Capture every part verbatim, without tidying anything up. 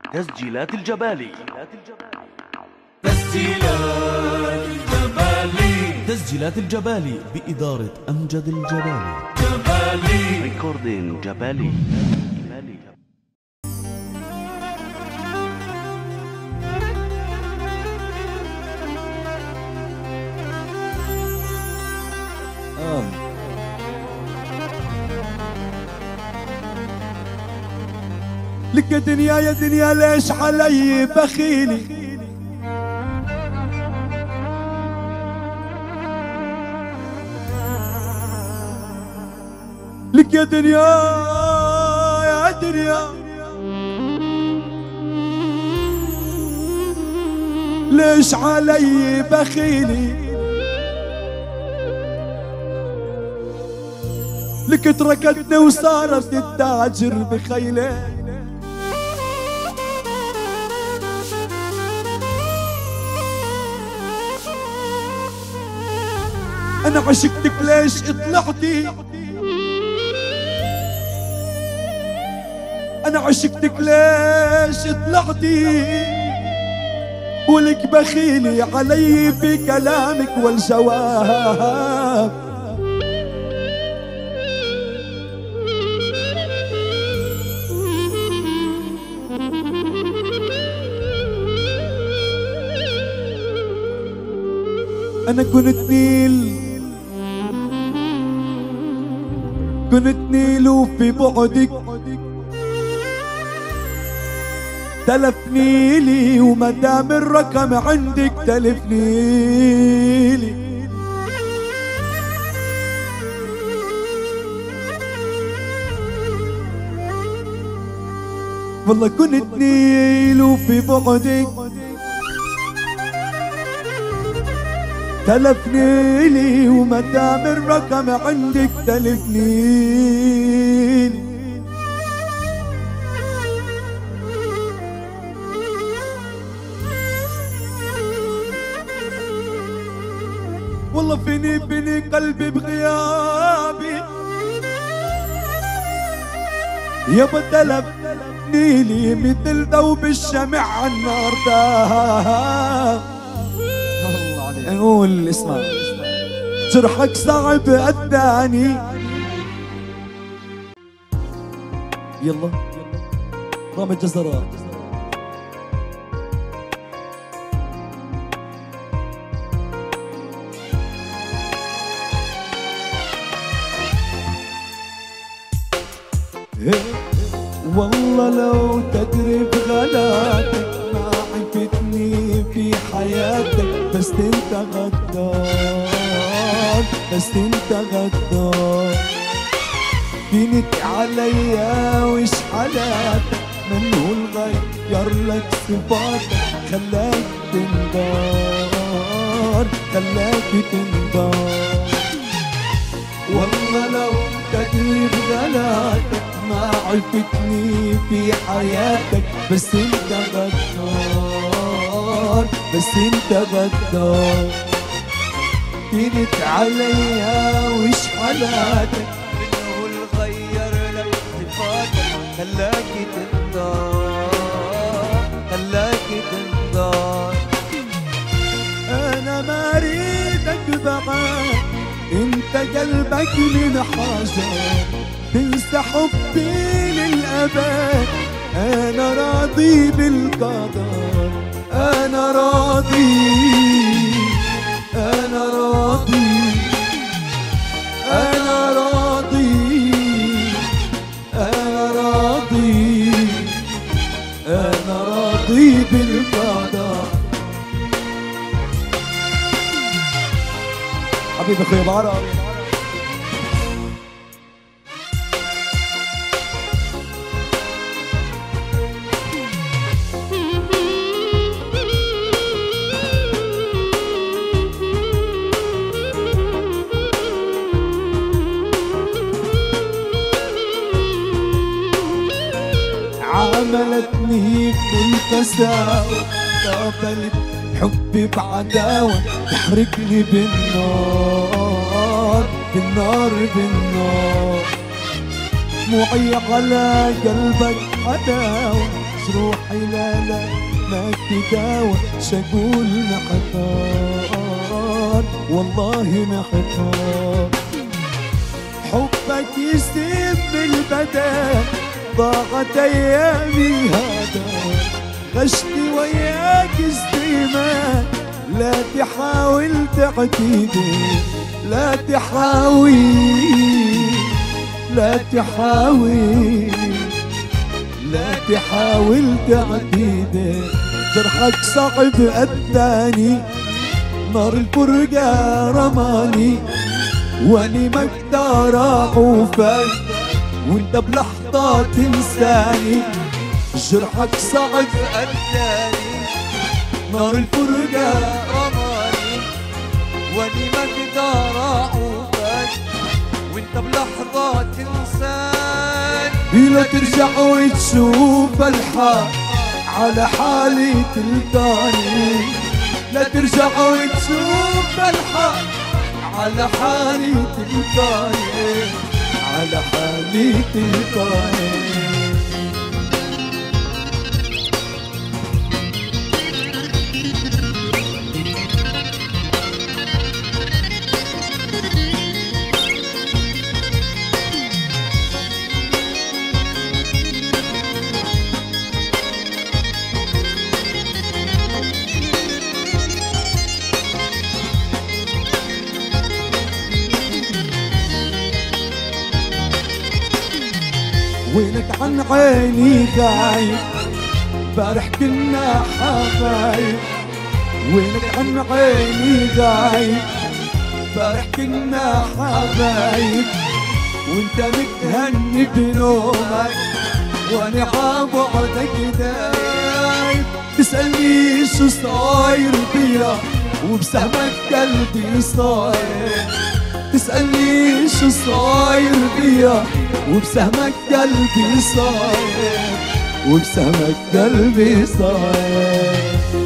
تسجيلات الجبالي. تسجيلات الجبالي. تسجيلات الجبالي بإدارة أمجد الجبالي. جبالي ريكوردين جبالي. لك يا دنيا يا دنيا ليش علي بخيلي، لك يا دنيا يا دنيا ليش علي بخيلي، لك تركتني وصارت التاجر بخيلي، أنا عشقتك ليش طلعتي، أنا عشقتك ليش طلعتي، ولك بخيلي علي بكلامك والجواب، أنا كنت نيل كنت نيل وفي بعدك تلف نيلي، ومدام الرقم عندك تلف نيلي، والله كنت نيل وفي بعدك تلف نيلي، ومدام الرقم عندك تلف نيلي، والله فيني فيني قلبي بغيابي، يابا تلف نيلي مثل ذوب الشمع عالنار داب. نقول اسمع، جرحك صعب أداني، يلا رامي الجزرات والله لو تدري بغلاتك ما عفتني في حياتك، بس انت غدار، بس انت غدار، كنت عليا وش حالاتك، منه الغير لك صفاتك، خلاك تنبار، خلاك تنبار، والله لو تدري بغلاتك ما عرفتني في حياتك، بس انت غدار، بس انت غدار، كنت عليا وش حالاتك، منه الغير لك صفاتك، خلاك تنضار، خلاك تنضار، انا ما اريدك بعد، انت قلبك من حاجة تنسى حبي للأبد، أنا راضي بالقدر، أنا راضي، أنا راضي، أنا راضي، أنا راضي، أنا راضي بالقدر. حبيبي أخويا بعرف عاملتني بكل قساوة، قابلت حبي بعداوة، تحرقني بالنار بالنار بالنار، دموعي على قلبك عداوة، جروحي لا لا ما تداوى، شقول محتار والله محتار. حبك يسيب بالبدن ضاعت ايامي هذا، غشتي وياك استيمان لا تحاول تعتيدي، لا تحاول لا تحاول لا تحاول تعتيدي. جرحك صعب أذاني، نار الفرقة رماني، واني مقدر اعوفك وانت بلحظة تنساني. جرحك صعب أداني، نار الفرقة رماني، واني ما اقدر اعوفك وانت بلحظة تنساني. لا ترجع وتشوف الحال على حالي تلقاني، لا ترجع وتشوف الحال على حالي تلقاني، على حالي تلقاني. وينك عن عيني غايب، بارح كنا حبايب. وينك عن عيني غايب، بارح كنا حبايب. وانت متهني بنومك وانا عبعدك دايب. تسألني شو صاير بيا وبسهمك قلبي صاير، تسألني شو صاير بيا وبسهمك قلبي صاير، وبسهمك قلبي صاير.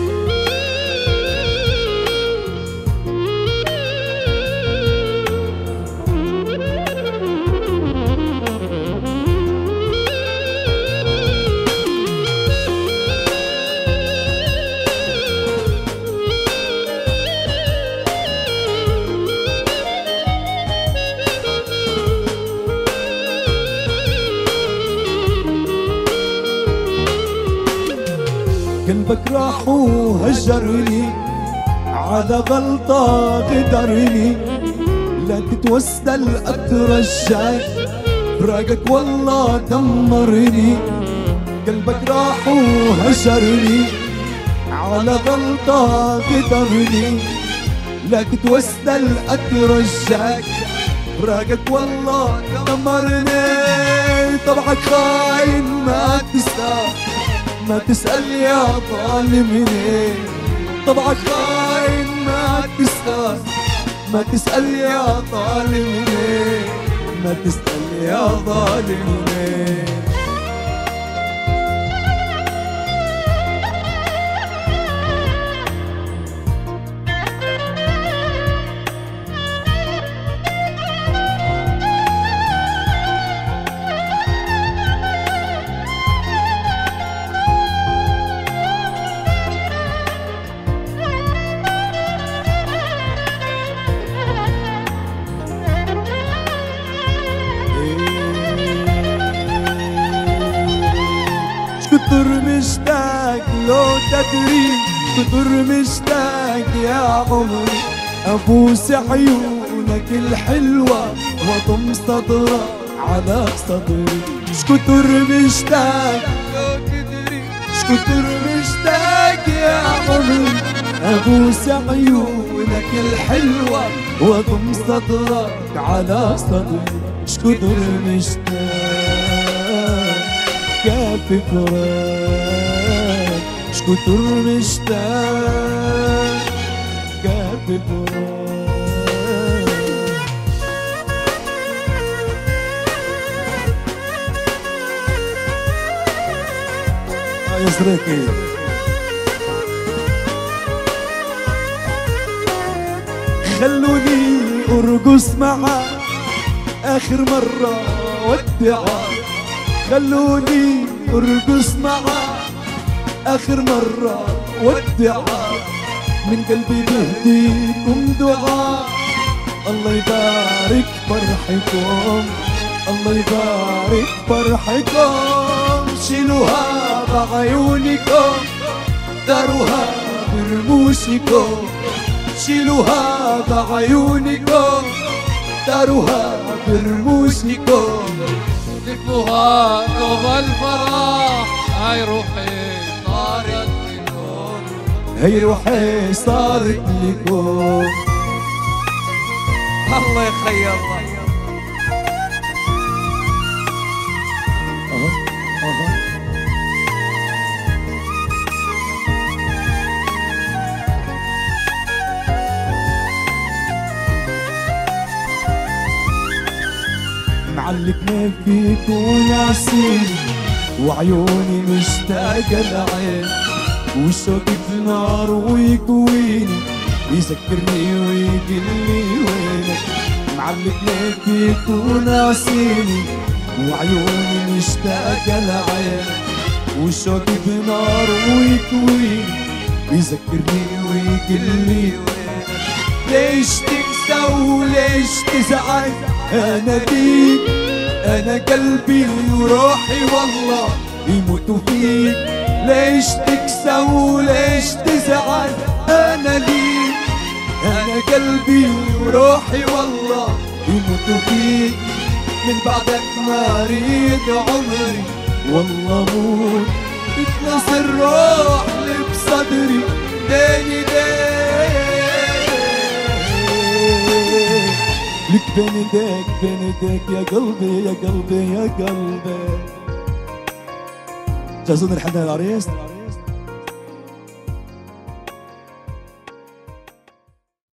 قلبك راح وهجرني على غلطة غدرني، لا تتوسل اترجاك فراقك والله دمرني. قلبك راح وهجرني على غلطة غدرني، لا تتوسل اترجاك فراقك والله دمرني. طبعك خاين ما تستاهل، ما تسأل يا ظالمني. طبعك خاين ما تسأل، ما تسأل يا ظالمني، ما تسأل يا ظالمني. كتر مشتاق لو تدري، كتر مشتاق يا عمري. ابوس عيونك الحلوة واضم صدرك على صدري. شكتر مشتاق لو تدري، شكتر مشتاق يا عمري. ابوس عيونك الحلوة واضم صدرك على صدري. شكتر مشتاق كافي فراق، شكتر مشتاق كافي فراق. يسرقي خلوني ارقص معاك اخر مرة ودعاك، خلوني ارقص معاك آخر مرة والدعاء من قلبي بهديكم دعاء. الله يبارك فرحكم، الله يبارك فرحكم. شيلوها بعيونكم، داروها برموشكم. شيلوها بعيونكم، داروها برموشكم. لفوها نوب الفرح، هاي روحي صارت لكم. هي روحي صارت لكم. الله يخي الله. أها أها معلقنا فيك وناسين، وعيوني مشتاقة لعين، وشوقي في نار ويكويني، يذكرني ويقلي وينك. معلقنا فيك وناسيني، وعيوني مشتاقة لعين، وشوقي في نار ويكويني، يذكرني ويقلي وينك. ليش تنسى وليش تزعل؟ أنا ليك، أنا قلبي وروحي والله يموتوا فيك. ليش تكسى وليش تزعل؟ أنا ليك، أنا قلبي وروحي والله يموتوا فيك. من بعدك ما أريد عمري والله موت، بتنسى الروح اللي بصدري ديني ديني لك بين ايديك بين ايديك يا قلبي يا قلبي يا قلبي. جاهزين نحن العريس؟